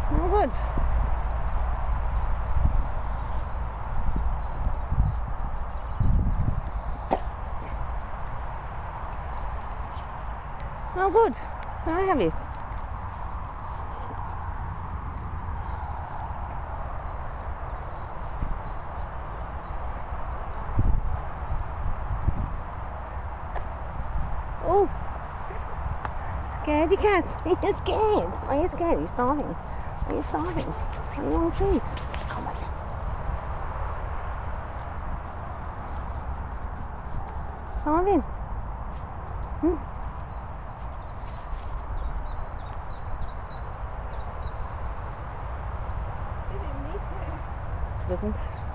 Oh, good. Oh, good. Can I have it? Oh, scaredy cat. Are you scared? Are you scared? Are you starving? Are you starving? Are you on the street? Come on. Come on in. Doesn't.